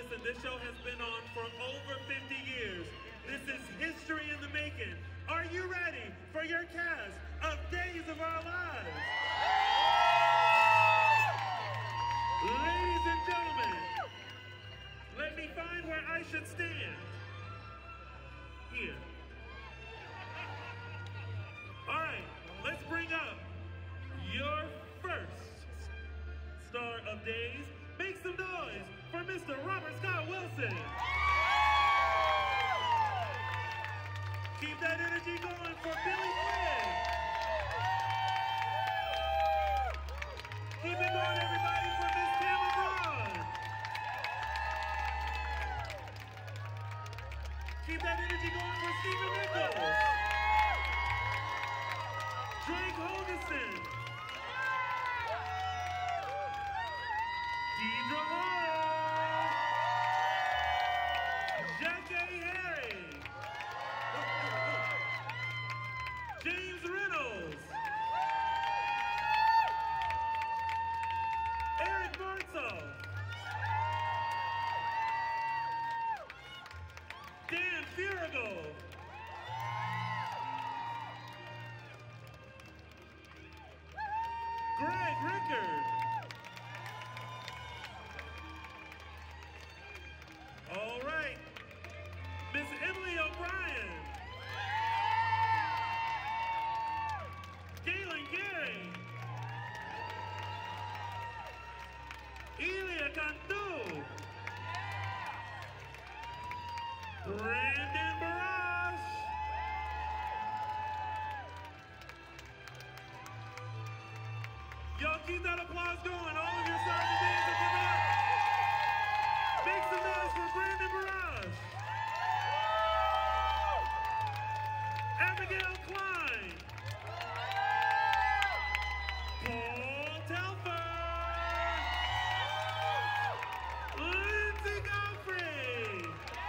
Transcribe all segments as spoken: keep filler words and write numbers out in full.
listen, this show has been on for over fifty years. This is history in the making. Are you ready for your cast of Days of Our Lives? Ladies and gentlemen, let me find where I should stand. Here. All right, let's bring up your first star of Days. Make some noise for Mister Robert Scott Wilson. Keep that energy going for Billy Flynn. Keep it going, everybody, for Miss Tamara Braun. Keep that energy going for Stephen Nichols. Drake Holgeston. Deidre Hall. Jackie Harry. James Reynolds. Eric Martzoff. Dan Furigal. Greg Rickard. All right. Miss Emily O'Brien. Galen Gary. Elia Cantu. Brandon Barash. Y'all keep that applause going. All of your stars and days are coming up. Make some noise for Brandon Barash. Abigail Klein. Paul Telfer. Lindsay Godfrey.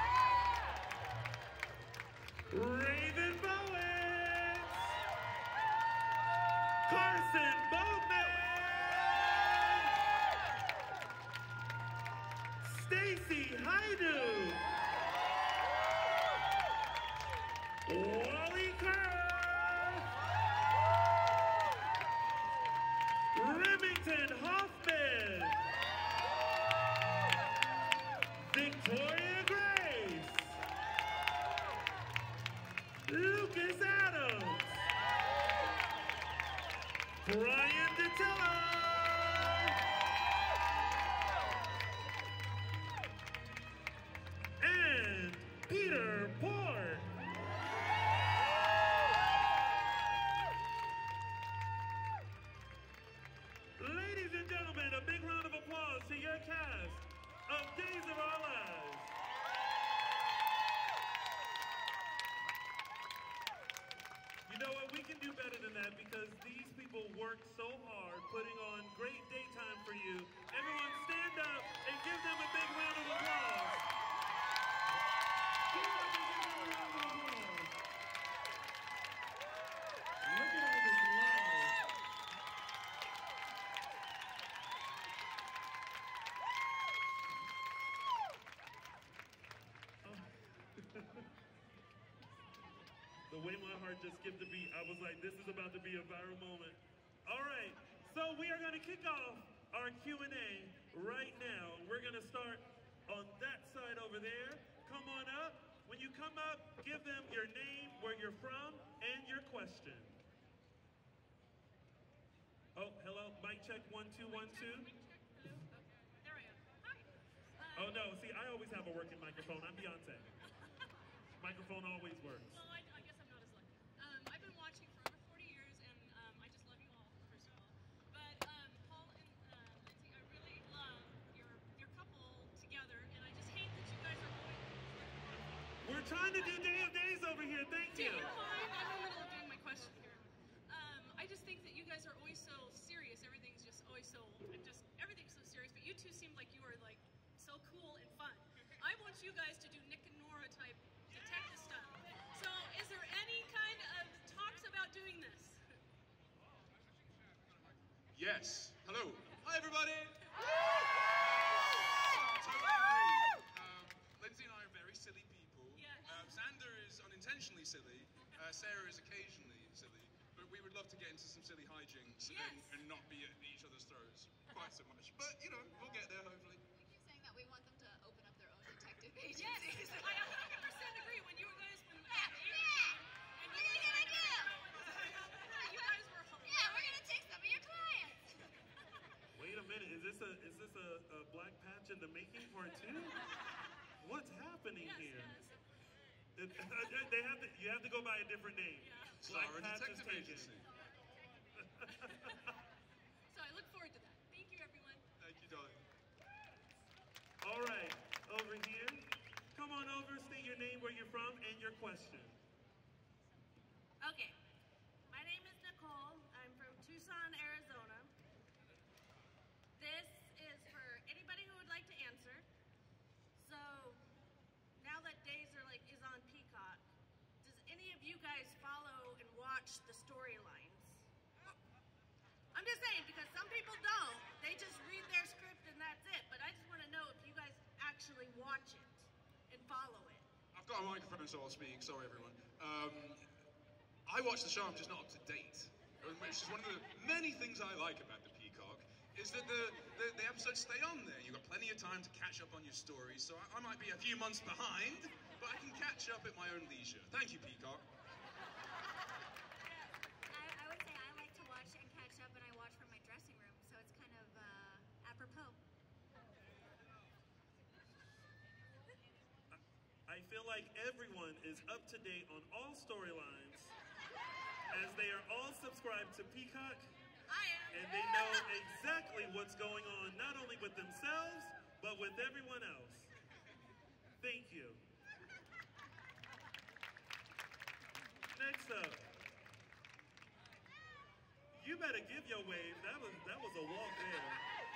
Raven Bowens. Carson Boatman. Stacy Haidu. Wally Kerr. Remington Hoffman. Victoria Grace. Lucas Adams. Brian DeTillo. And Peter Port. Ladies and gentlemen, a big round of applause to your cast of Days of Our Lives. You know what, we can do better than that because these people work so hard putting on great daytime for you. Everyone stand up and give them a big round of applause. Give them a big round of applause. Look at all this love. The way my heart just skipped a beat, I was like, this is about to be a viral moment. All right, so we are gonna kick off our Q and A right now. We're gonna start on that side over there. Come on up. When you come up, give them your name, where you're from, and your question. Oh, hello, mic check, one, two, one, two. There I am. Hi. Oh no, see, I always have a working microphone. I'm Beyonce. Microphone always works. Well, I, I guess I'm not as lucky. Um, I've been watching for over forty years, and um, I just love you all, first of all. But um, Paul and uh, Lindsay, I really love your your couple together, and I just hate that you guys are always. We're trying to do Day of Days over here. Thank Do you. you mind? I'm in the middle of doing my question here. Um, I just think that you guys are always so serious. Everything's just always so, just everything's so serious. But you two seem like you are like so cool and fun. I want you guys to do Nick and Nora type detective stuff. So, is there any kind of talks about doing this? Yes. Hello. Hi, everybody. Uh, Sarah is occasionally silly, but we would love to get into some silly hijinks Yes. and, and not be at each other's throats quite so much. But, you know, we'll get there, hopefully. We keep saying that we want them to open up their own detective agencies. Yes, I one hundred percent agree. When you guys, when Yeah, when yeah. and We're gonna get a deal. you guys were hilarious. Yeah, we're gonna take some of your clients. Wait a minute, is this a is this a, a Black Patch in the making part two? What's happening Yes, here? yes. It- they have to, you have to go by a different name. Yeah. Black Sarah Patch is Detective taken. Agency. So I look forward to that. Thank you, everyone. Thank you, darling. All right, over here. Come on over, state your name, where you're from, and your question. Okay, my name is Nicole. I'm from Tucson, Arizona. This is for anybody who would like to answer. So, now that Days are like is on Peacock, does any of you guys follow and watch the storylines? I'm just saying because some people don't. They just read their script and that's it. But I just want to know if you guys actually watch it and follow it. I've got a microphone, so I'll speak. Sorry, everyone. Um, I watch the show, I'm just not up to date. Which is one of the many things I like about the Peacock, is that the, the, the episodes stay on there. You've got plenty of time to catch up on your stories, so I, I might be a few months behind, but I can catch up at my own leisure. Thank you, Peacock. I, I would say I like to watch and catch up, and I watch from my dressing room, so it's kind of uh, apropos. I feel like everyone is up to date on all storylines, as they are all subscribed to Peacock, I am. and they know exactly what's going on, not only with themselves, but with everyone else. Thank you. Next up. You better give your wave. That was that was a walk there.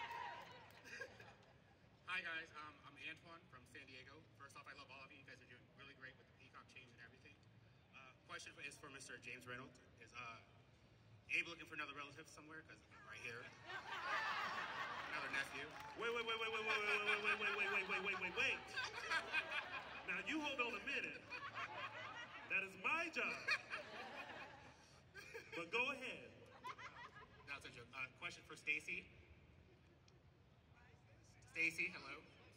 Hi guys, um, I'm Antoine from San Diego. First off, I love all of you. You guys are doing really great with the Peacock change and everything. Uh, question is for Mister James Reynolds. Is uh, Abe looking for another relative somewhere? Because I'm right here. Another nephew. Wait, wait, wait, wait, wait, wait, wait, wait, wait, wait, wait, wait, wait, wait, wait. Now you hold on a minute. That is my job. But go ahead. That's a joke. Uh, question for Stacy. Stacy, hello.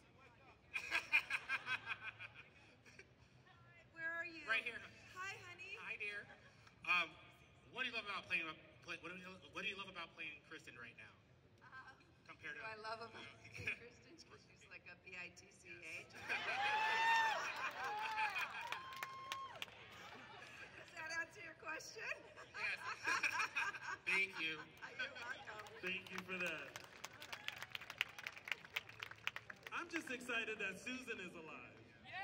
Where are you? Right here. Hi, honey. Hi, dear. Um, what do you love about playing? Play, what, do you, what do you love about playing Kristen right now? Uh, Compared to. what I love about Kristen, because she's like a B I T C H. Does that answer your question? Yes. Thank you. You're welcome. Thank you for that. I'm just excited that Susan is alive.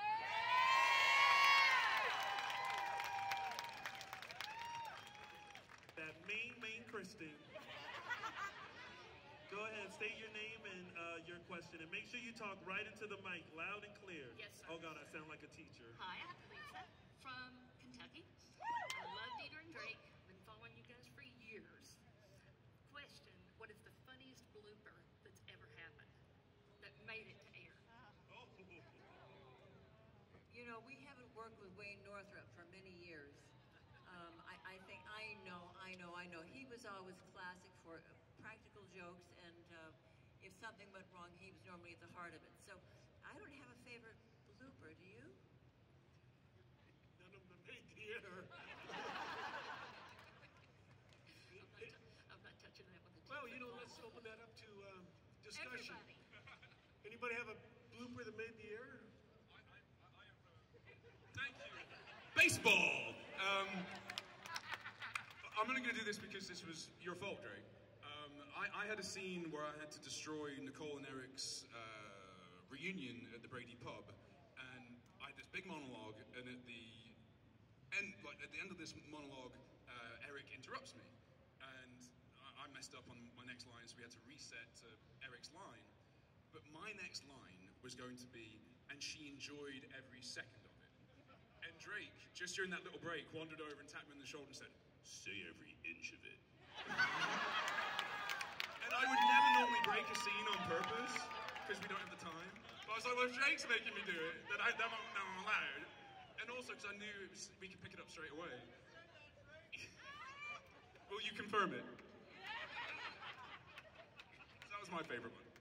That main, main Kristen. Go ahead, state your name and uh, your question, and make sure you talk right into the mic, loud and clear. Yes, sir. Oh God, I sound like a teacher. Hi, I'm Lisa from Kentucky. I love Dieter and Drake. Been following you guys for years. Question, what is the funniest blooper that's ever happened that made it to air? Oh. You know, we haven't worked with Wayne Northrup for many years. Um, I, I think, I know, I know, I know. He was always classic for uh, practical jokes, and uh, if something went wrong, he was normally at the heart of it. So I don't have a favorite blooper, do you? None of them made the air. I'm not, t- I'm not touching that with a Well, you know, two-foot let's pole. open that up to um, discussion. Everybody. Anybody have a blooper that made the air? Thank you. Baseball! Um, I'm only going to do this because this was your fault, Drake. Um, I, I had a scene where I had to destroy Nicole and Eric's uh, reunion at the Brady pub, and I had this big monologue, and at the end, like at the end of this monologue, uh, Eric interrupts me, and I, I messed up on my next line, so we had to reset to Eric's line. But my next line was going to be, and she enjoyed every second of it. And Drake, just during that little break, wandered over and tapped me on the shoulder and said, say every inch of it. And I would never normally break a scene on purpose, because we don't have the time. But I was like, well, if Drake's making me do it, then, I, then I'm, then I'm allowed. And and also because I knew it was, we could pick it up straight away. Will you confirm it? That was my favorite one.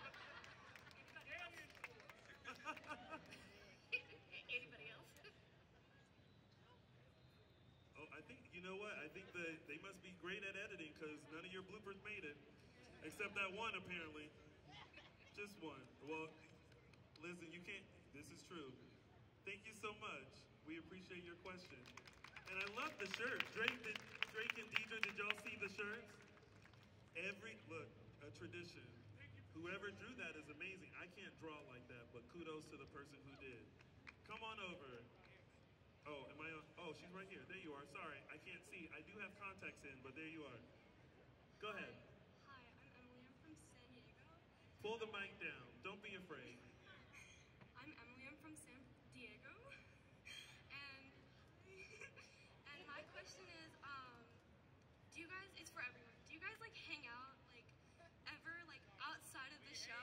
Anybody else? Oh, I think, you know what? I think the, they must be great at editing because none of your bloopers made it. Except that one, apparently. Just one. Well, listen, you can't, this is true. Thank you so much. We appreciate your question. And I love the shirt. Drake, did, Drake and Deidre, did y'all see the shirts? Every, look, a tradition. Whoever drew that is amazing. I can't draw like that, but kudos to the person who did. Come on over. Oh, am I on? Oh, she's right here. There you are. Sorry, I can't see. I do have contacts in, but there you are. Go ahead. Hi, I'm Emily. I'm from San Diego. Pull the mic down. Don't be afraid. I'm Emily. I'm from San Diego. And and my question is, um, do you guys? It's for everyone. Do you guys like hang out like ever like outside of the show?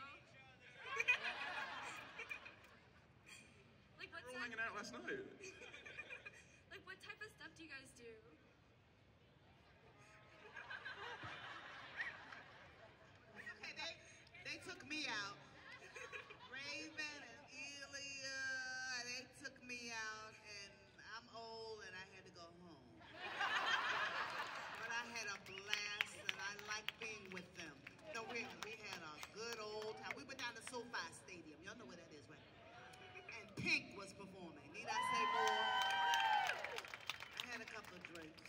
Like what? We were all hanging out last night. Like what type of stuff do you guys do? Okay, they they took me out. Raven and Elia, they took me out, and I'm old and I had to go home. But I had a blast and I like being with them. No, we, we had a good old time. We went down to SoFi Stadium. Y'all know where that is, right? And Pink was performing. Need I say more? I had a couple of drinks.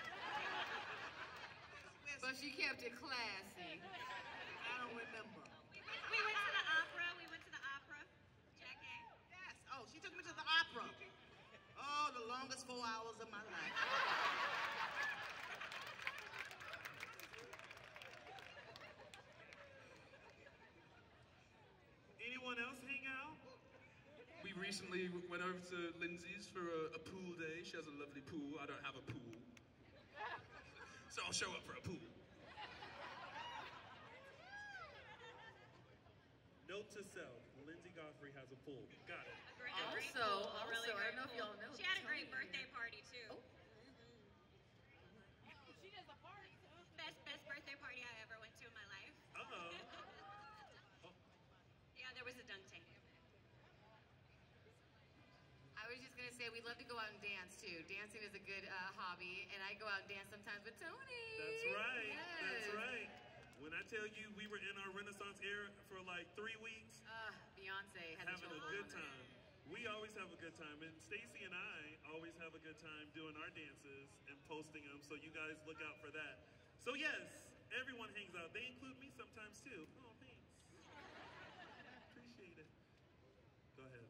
But she kept it classy. I don't remember. We went to the opera. We went to the opera. Jackie. Yes. Oh, she took me to the opera. Oh, the longest four hours of my life. Anyone else hang out? We recently went over to Lindsay's for a, a pool day. She has a lovely pool. I don't have a pool. So I'll show up for a pool. Note to self, Lindsay Godfrey has a pool. Got it. Also, also, really I don't great know if pool. y'all know. She had a Tony- great birthday party too. Oh. She does a party too. Best best birthday party I ever went to in my life. Uh-oh. Yeah, there was a dunk tank. I was just gonna say we love to go out and dance too. Dancing is a good uh, hobby, and I go out and dance sometimes with Tony. That's right. Yes. That's right. When I tell you we were in our Renaissance era for like three weeks, Uh, Beyonce has having a chokehold good on that. time. We always have a good time, and Stacy and I always have a good time doing our dances and posting them. So you guys look out for that. So yes, everyone hangs out. They include me sometimes too. Oh, thanks. Appreciate it. Go ahead.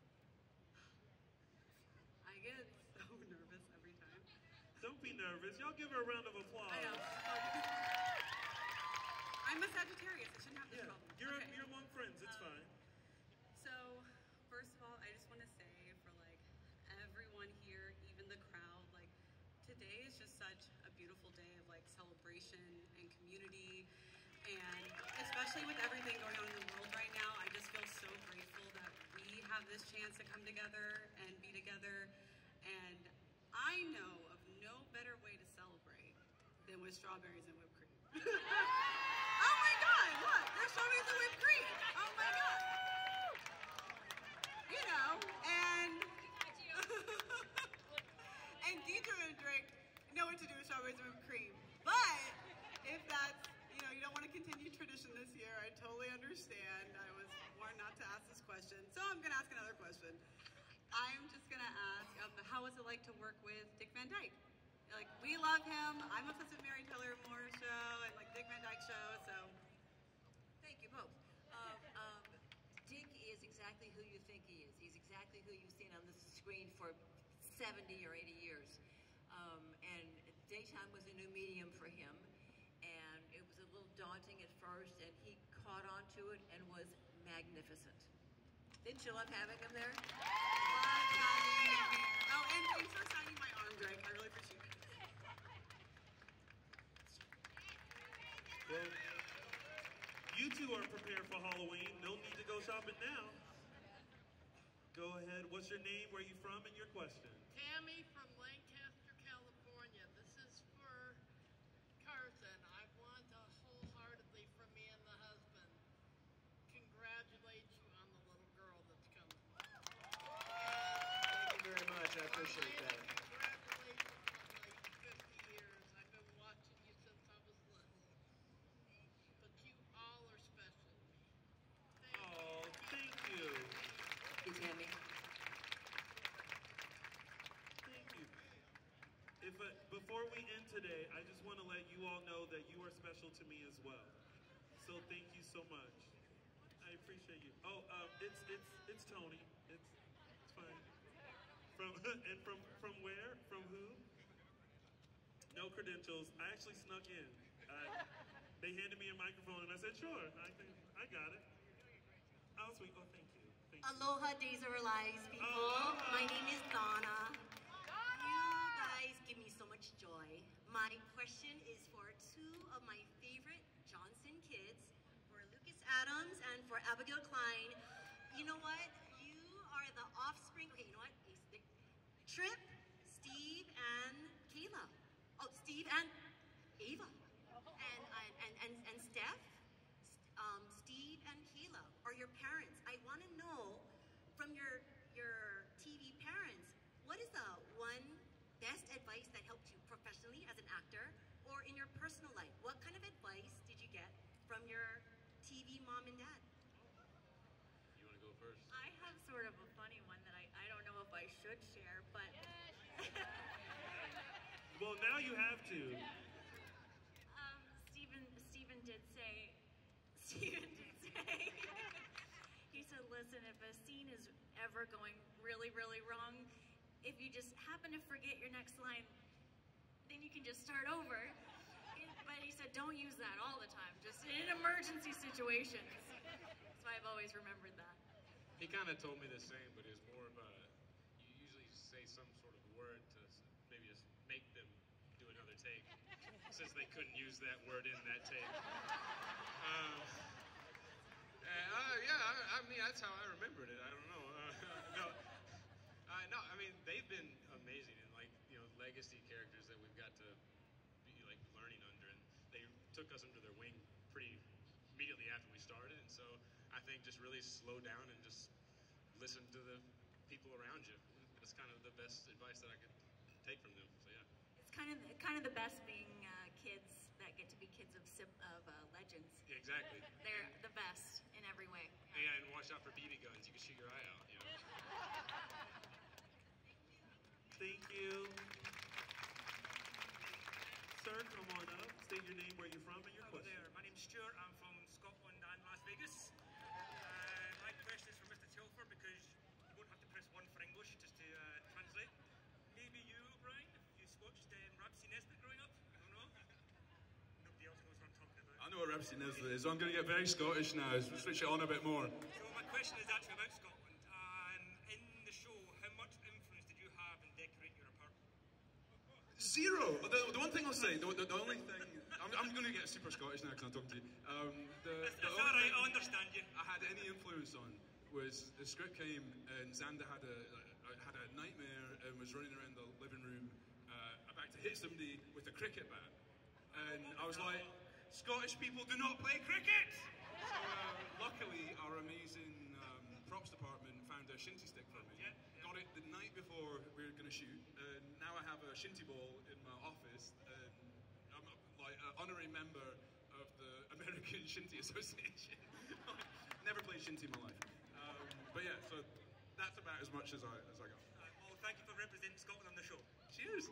I get so nervous every time. Don't be nervous. Y'all give her a round of applause. I know. I'm a Sagittarius. I shouldn't have this Yeah, problem. you're Okay. you're among friends. It's Um, fine. So, first of all, I just want to say for like everyone here, even the crowd, like today is just such a beautiful day of like celebration and community, and especially with everything going on in the world right now, I just feel so grateful that we have this chance to come together and be together. And I know of no better way to celebrate than with strawberries and whipped cream. Oh my God! Look, there's strawberries and whipped cream. Oh my God! You know, and and Deidre and Drake know what to do with strawberries and whipped cream. But if that's, you know, you don't want to continue tradition this year, I totally understand. I was warned not to ask this question, so I'm gonna ask another question. I'm just gonna ask, um, how was it like to work with Dick Van Dyke? Like, we love him. I'm obsessed with Mary Tyler Moore show and like Dick Van Dyke show, so. Thank you both. Um, um, Dick is exactly who you think he is. He's exactly who you've seen on the screen for seventy or eighty years. Um, and daytime was a new medium for him, and it was a little daunting at first, and he caught on to it and was magnificent. Didn't you love having him there? Love having him here. Oh, and thanks for signing my arm, Drake. I really appreciate it. Well, you two are prepared for Halloween. No need to go shopping now. Go ahead. What's your name? Where are you from? And your question. Tammy from Lancaster, California. This is for Carson. I want to wholeheartedly, from me and the husband, congratulate you on the little girl that's coming. Thank you very much. I appreciate that. Congratulations on like fifty years. I've been watching you since I was little. But you all are special to me. Thank Oh, thank you. Hey, Tammy. Thank you. If uh, before we end today, I just want to let you all know that you are special to me as well. So thank you so much. I appreciate you. Oh, um, it's it's it's Tony. It's it's fine. From and from from where? From who? No credentials. I actually snuck in. I, they handed me a microphone and I said, "Sure, I can, I got it." Oh, sweet. Oh, thank you. Thank you. Aloha, Days of Our Lives, people. Aloha. My name is Donna. You guys give me so much joy. My question is for two of my favorite Johnson kids, for Lucas Adams and for Abigail Klein. You know what? You are the offspring. Okay, you know what? Trip, Steve, and Kayla. Oh, Steve and Ava. And, and, and, and Steph, um, Steve and Kayla are your parents. I want to know from your, your T V parents, what is the one best advice that helped you professionally as an actor or in your personal life? What kind of advice did you get from your T V mom and dad? You want to go first? I have sort of a funny one that I, I don't know if I should share, but... Well, now you have to. um, Stephen, Stephen did say, Stephen did say, he said, listen, if a scene is ever going really, really wrong, if you just happen to forget your next line, then you can just start over. But he said, don't use that all the time, just in emergency situations. So I've always remembered that. He kind of told me the same, but it was more of a, you usually say some sort of word to maybe just make them do another take, since they couldn't use that word in that take. Um, and, uh, yeah, I, I mean, that's how I remembered it. I don't know. Uh, no, uh, no, I mean, they've been amazing and like, you know, legacy characters that we've got to be like learning under, and they took us under their wing pretty immediately after we started, and so I think just really slow down and just listen to the people around you. That's kind of the best advice that I could take from them. So yeah. It's kind of kind of the best being uh, kids that get to be kids of of uh, legends. Yeah, exactly. They're the best in every way. Yeah, and watch out for B B guns. You can shoot your eye out. You know. Thank you. Sir, come on up. State your name, where you're from, and your Hello question. there. My name's Stuart. I'm from Scotland and Las Vegas. Uh, my question is for Mister Telfer, because you won't have to press one for English just to uh, translate. Maybe you, Brian, if you watched um, Ramsey Nesbitt growing up. I don't know. Nobody else knows what I'm talking about. I know what Ramsey Nesbitt is. I'm going to get very Scottish now. Switch it on a bit more. So my question is actually about Scotland. And in the show, how much influence did you have in decorating your apartment? Zero. The, the one thing I'll say, the, the, the only thing, I'm, I'm going to get super Scottish now because I'm talking to you. Um, the, That's, the that's only all right. thing I understand you. I had any influence on was the script came and Xander had a, a had a nightmare and was running around the living room uh, about to hit somebody with a cricket bat, and I was like, Scottish people do not play cricket. So uh, luckily, our amazing um, props department found a shinty stick for me. Got it the night before we were going to shoot, and now I have a shinty ball in my office, and I'm a, like an honorary member of the American Shinty Association. Never played shinty in my life, um, but yeah, so that's about as much as I as I got. Uh, well, thank you for representing Scotland on the show. Cheers.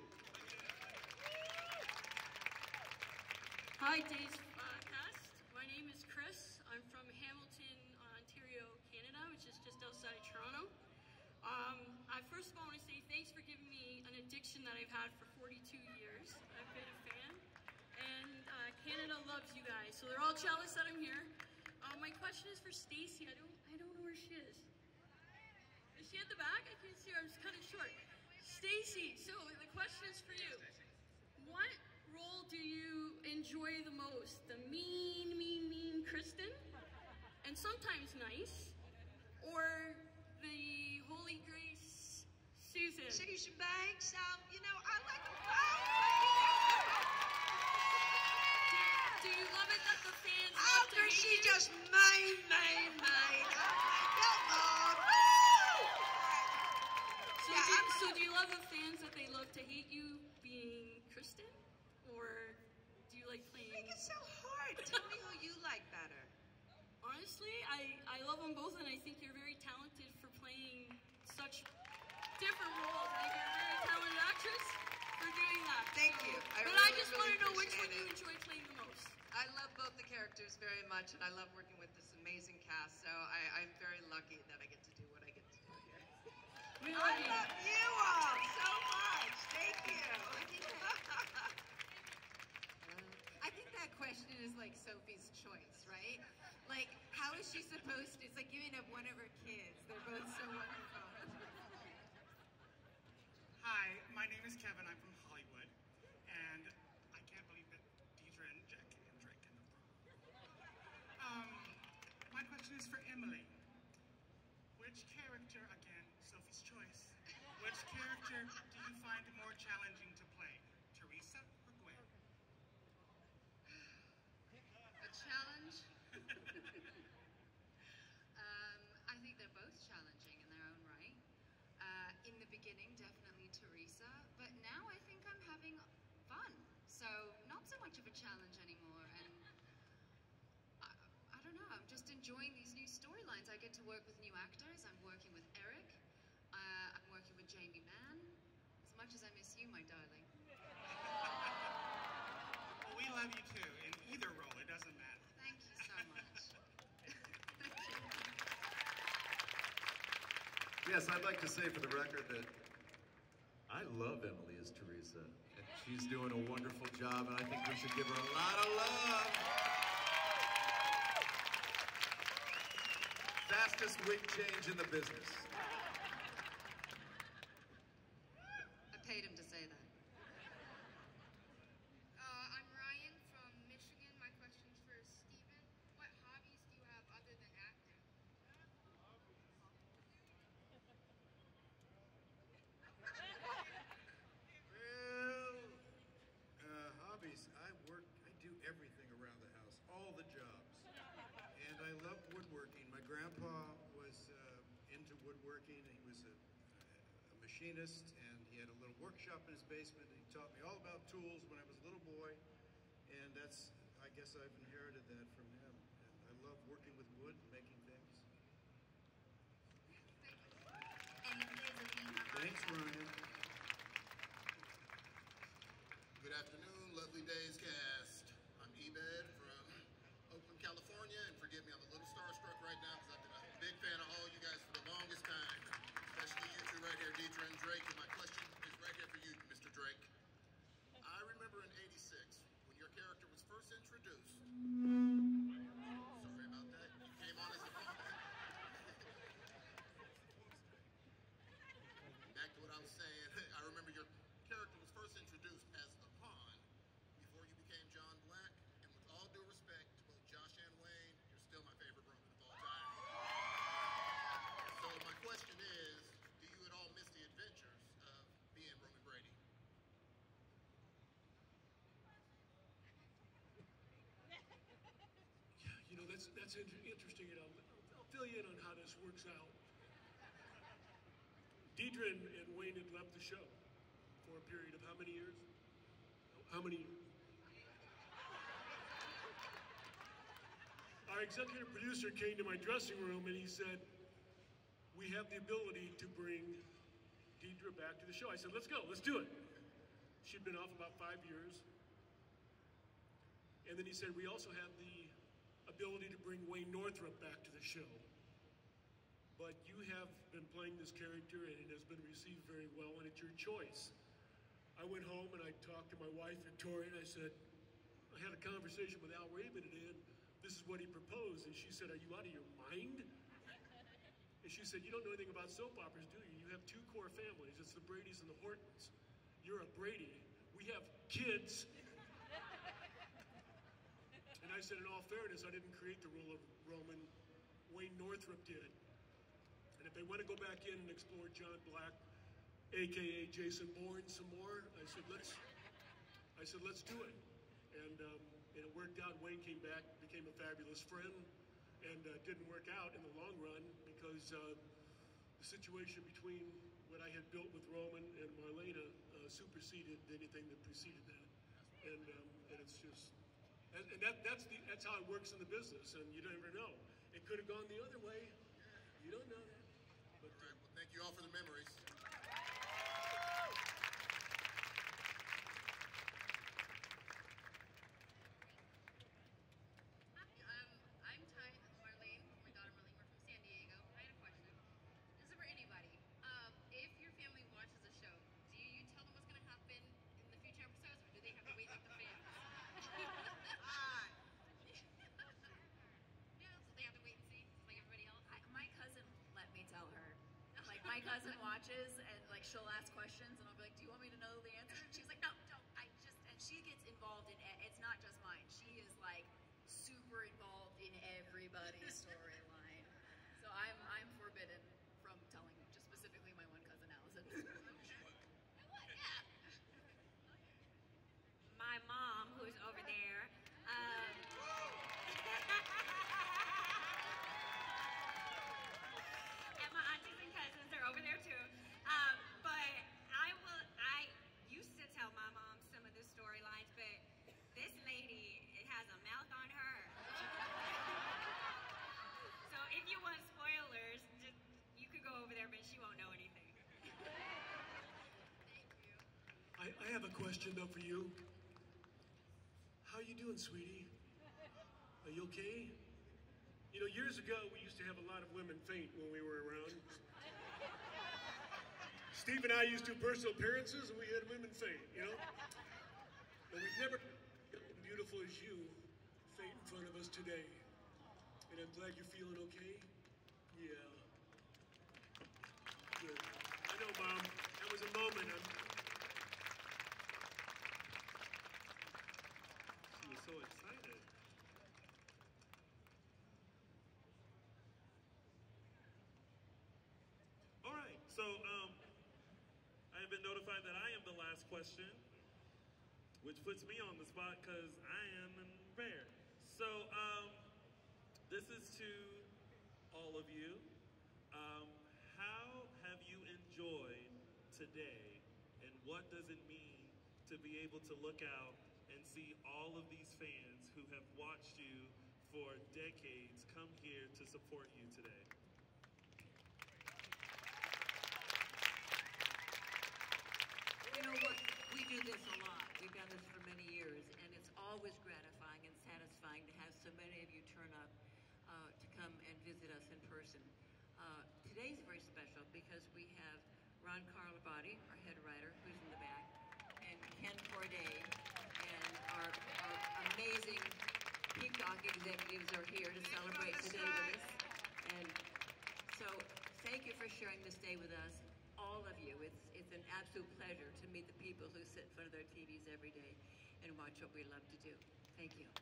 Hi, Days Podcast. My name is Chris. I'm from Hamilton, Ontario, Canada, which is just outside Toronto. Um, I first of all want to say thanks for giving me an addiction that I've had for forty-two years. I've been a fan, and uh, Canada loves you guys, so they're all jealous that I'm here. Uh, my question is for Stacy. I don't, I don't know where she is. Is she at the back? I can't see her. I'm just kind of short. Stacy, so the question is for you. What role do you enjoy the most? The mean, mean, mean Kristen, and sometimes nice, or the whole said. Chase Banks. Um, you know, I like them both. Do you love it that the fans Oh, love to girl, hate she you? just main, main, main. Oh, my God. Woo! So, Yeah, do, I'm so do you love the fans that they love to hate you being Kristen? Or do you like playing... Make it so hard. Tell me who you like better. Honestly, I, I love them both, and I think you're very talented for playing such different roles. I think you're a very talented actress for doing that. Thank you. I but really, I just really want to know which one appreciate you it. enjoy playing the most. I love both the characters very much, and I love working with this amazing cast, so I, I'm very lucky that I get to do what I get to do here. We I love you. love you all so much. Thank you. I think that, I think that question is like Sophie's choice, right? Like, how is she supposed to? It's like giving up one of her kids. They're both so wonderful. Hi, my name is Kevin. I'm from Hollywood, and I can't believe that Deidre and Jack and Drake in the Um, my question is for Emily. Which character, again, Sophie's choice, which character do you find more challenging to play, Teresa or Gwen? A challenge? um, I think they're both challenging in their own right. Uh, in the beginning, definitely Teresa, but now I think I'm having fun. So not so much of a challenge anymore, and I, I don't know, I'm just enjoying these new storylines. I get to work with new actors. I'm working with Eric. Uh, I'm working with Jamie Mann. As much as I miss you, my darling. Well, we love you too, in either role, it doesn't matter. Thank you so much. Yes, I'd like to say for the record that I love Emily as Teresa, and she's doing a wonderful job, and I think we should give her a lot of love. Fastest wig change in the business. I paid him to say that. Uh, I'm Ryan from Michigan. My question's for Steven. What hobbies do you have other than acting? Well, uh, hobbies. I work, I do everything around the house, all the jobs. And I love woodworking. My grandpa was uh, into woodworking. He was a, a machinist, and he had a little workshop in his basement. And he taught me all about tools when I was a little boy. And that's, I guess I've inherited that from him. And I love working with wood and making things. Thanks, Ryan. Good afternoon, lovely days cast. I'm Ebed from Oakland, California, and forgive me, I'm a little starstruck right now because I've been a big fan of all you guys for the longest time, especially you two right here, Deidre and Drake. And my question is right here for you, Mister Drake. I remember in eighty-six when your character was first introduced. Sorry about that. You came on as a Back to what I was saying. I remember your character was first introduced as the pawn before you became John Black. And with all due respect to both Josh and Wayne, you're still my favorite Roman of all time. So my question is, do you at all miss the adventures of being Roman Brady? Yeah, you know, that's that's inter interesting, and I'll, I'll fill you in on how this works out. Deidre and, and Wayne had left the show for a period of how many years? How many years? Our executive producer came to my dressing room and he said, we have the ability to bring Deidre back to the show. I said, let's go, let's do it. She'd been off about five years. And then he said, we also have the ability to bring Wayne Northrup back to the show. But you have been playing this character and it has been received very well, and it's your choice. I went home and I talked to my wife, Victoria, and I said, I had a conversation with Al Raven today, and this is what he proposed. And she said, are you out of your mind? And she said, you don't know anything about soap operas, do you? You have two core families. It's the Bradys and the Hortons. You're a Brady. We have kids. And I said, in all fairness, I didn't create the role of Roman. Wayne Northrup did. And if they want to go back in and explore John Black A K A Jason Bourne, some more. I said, let's, I said, let's do it. And, um, and it worked out. Wayne came back, became a fabulous friend, and uh, didn't work out in the long run because uh, the situation between what I had built with Roman and Marlena uh, superseded anything that preceded that. And, um, and it's just, and, and that, that's, the, that's how it works in the business, and you never know. It could have gone the other way. You don't know that. But, all right, well, thank you all for the memories. Um, I'm Ty, Marlene, my daughter Marlene, we're from San Diego. I had a question. This is for anybody. Um, if your family watches a show, do you tell them what's going to happen in the future episodes, or do they have to wait like the fans? Yeah, so they have to wait and see, just like everybody else. I, my cousin let me tell her. Like, my cousin watches, and, like, she'll ask questions, and I'll be like, do you want me to know the answer? And she's like, no, don't. I just, and she gets involved in, e- it's not just mine. She is, like, super involved in everybody's storyline. So I'm, I'm forbidden from telling just specifically my one cousin, Allison. My mom, who's over there, um, and my aunties and cousins are over there too. Um, but I will, I used to tell my mom some of the storylines, but this lady, it has a mouth on her. So if you want spoilers, just, you could go over there, but she won't know anything. I, I have a question though for you. How you doing, sweetie? Are you okay? You know, years ago we used to have a lot of women faint when we were around. Steve and I used to do personal appearances and we had women faint, you know? But we've never gotten beautiful as you faint in front of us today. And I'm glad you're feeling okay. Yeah. Good. I know, Mom. That was a moment. I'm, She was so excited. All right, so um, I have been notified that I am the last question, which puts me on the spot because I am unprepared. So um, this is to all of you. Um, how have you enjoyed today, and what does it mean to be able to look out and see all of these fans who have watched you for decades come here to support you today? You know what? We do this a lot. We've done this for many years, and it's always gratifying and satisfying to have so many of you turn up uh, to come and visit us in person. Uh, today's very special because we have Ron Carlabati, our head writer, who's in the back, and Ken Corday, and our, our amazing Peacock executives are here to celebrate today with us. And so thank you for sharing this day with us, all of you. It's, it's an absolute pleasure to meet the people who sit in front of their T Vs every day and watch what we love to do. Thank you.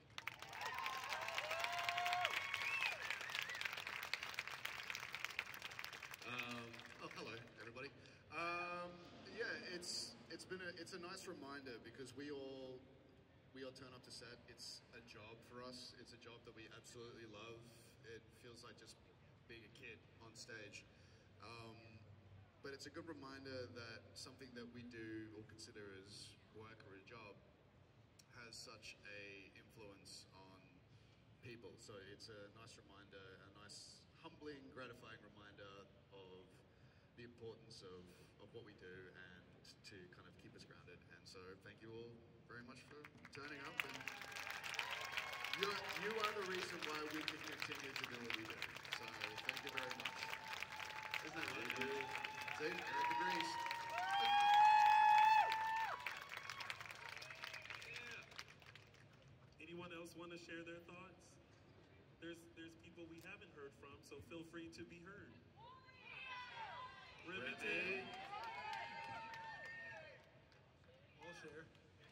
Um, oh, hello, everybody. Um, yeah, it's it's been a it's a nice reminder because we all we all turn up to set. It's a job for us. It's a job that we absolutely love. It feels like just being a kid on stage. Um, but it's a good reminder that something that we do or consider as work or a job has such a influence on people. So it's a nice reminder, a nice humbling, gratifying reminder of the importance of, of what we do and to kind of keep us grounded. And so thank you all very much for turning up. And you're, you are the reason why we can continue to do what we do. So thank you very much. Isn't that right? See, Eric agrees. Anyone else want to share their thoughts? There's there's people we haven't heard from, so feel free to be heard. Remington. I'll share.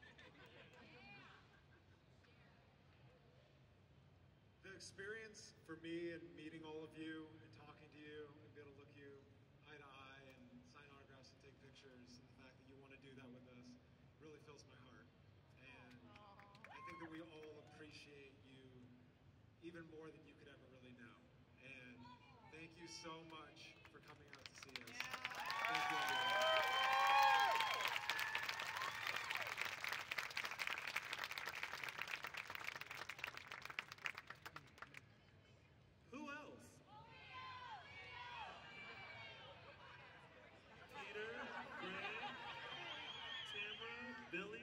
The experience for me and meeting all of you and talking to you and be able to look you eye to eye and sign autographs and take pictures characters, and the fact that you want to do that with us really fills my heart. And I think that we all appreciate you even more than you could ever really know. And thank you so much for coming out to see us. Thank you, everyone. Who else? Peter, Greg, Tamara, Billy.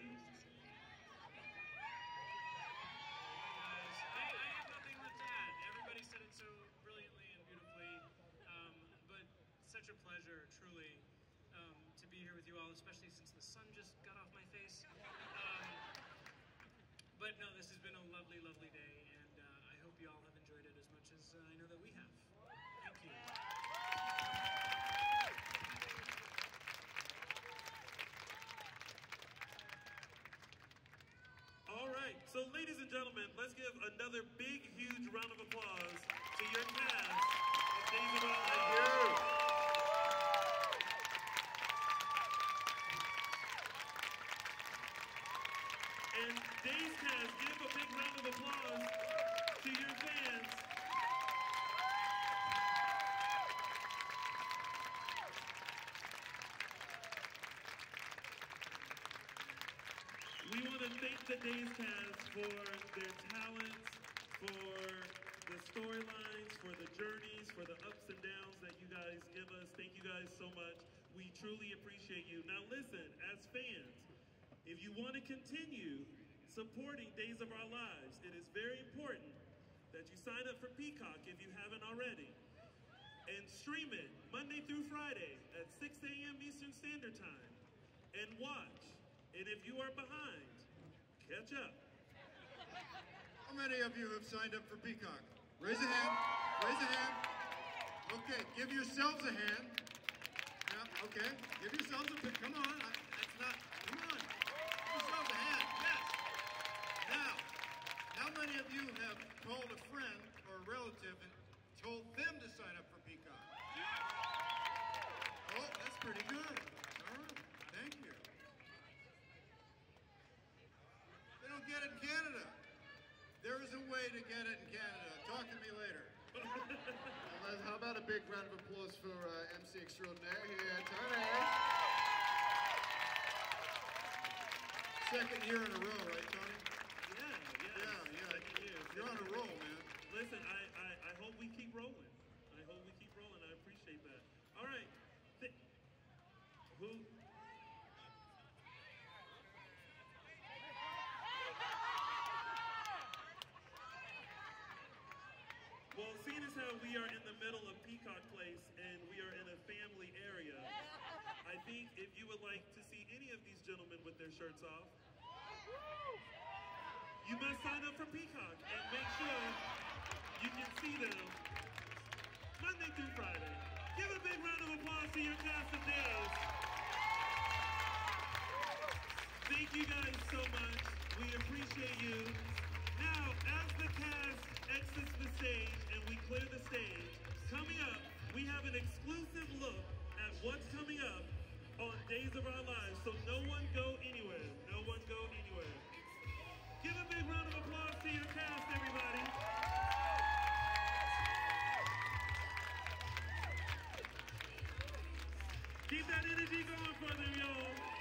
Guys, I, I have nothing left to add. Everybody said it so brilliantly and beautifully. Um, but such a pleasure, truly, um, to be here with you all, especially since the sun just got off my face. Um, but no, this has been a lovely, lovely day, and uh, I hope you all have enjoyed it as much as uh, I know that we have. Thank you. All right, so ladies and gentlemen, let's give another big, huge round of applause to your cast of Days of Our Lives. And Days cast, give a big round of applause to your fans. We want to thank the Days cast for their talents, for the storylines, for the journeys, for the ups and downs that you guys give us. Thank you guys so much. We truly appreciate you. Now listen, as fans, if you want to continue supporting Days of Our Lives, it is very important that you sign up for Peacock if you haven't already. And stream it Monday through Friday at six a m Eastern Standard Time. And watch. And if you are behind, catch up. How many of you have signed up for Peacock? Raise a hand. Raise a hand. Okay, give yourselves a hand. Yeah, okay. Give yourselves a pick. Come on. I, that's not. Come on. Give yourselves a hand. Yes. Now, how many of you have called a friend or a relative and told them to sign up for Peacock? Oh, that's pretty good. All right. Thank you. They don't get it in Canada. There is a way to get it in Canada. Talk to me later. Uh, How about a big round of applause for uh, M C extraordinaire here, Tony? Second year in a row, right, Tony? Yeah, yeah. Yeah, yeah. Second year. You're on a roll, man. Listen, I, I, I hope we keep rolling. I hope we keep rolling. I appreciate that. All right. Th- who? Well, seeing as how we are in the middle of Peacock Place and we are in a family area, I think if you would like to see any of these gentlemen with their shirts off, you must sign up for Peacock and make sure you can see them Monday through Friday. Give a big round of applause to your cast of Days. Thank you guys so much. We appreciate you. Now, as the cast exits the stage and we clear the stage, coming up, we have an exclusive look at what's coming up on Days of Our Lives. So no one go anywhere. No one go anywhere. Give a big round of applause to your cast, everybody. Keep that energy going for them, y'all.